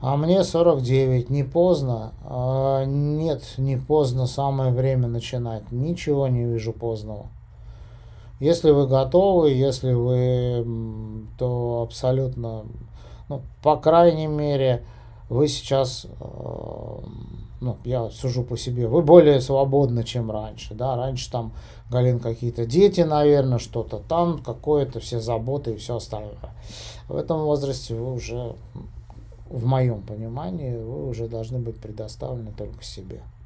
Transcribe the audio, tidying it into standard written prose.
А мне 49, не поздно? Нет, не поздно, самое время начинать. Ничего не вижу поздного. Если вы готовы, если вы, то абсолютно, ну, по крайней мере, вы сейчас, ну, я сужу по себе, вы более свободны, чем раньше, да, раньше там, Галин, какие-то дети, наверное, что-то там, какое-то, все заботы и все остальное. В этом возрасте вы уже, в моем понимании, вы уже должны быть предоставлены только себе.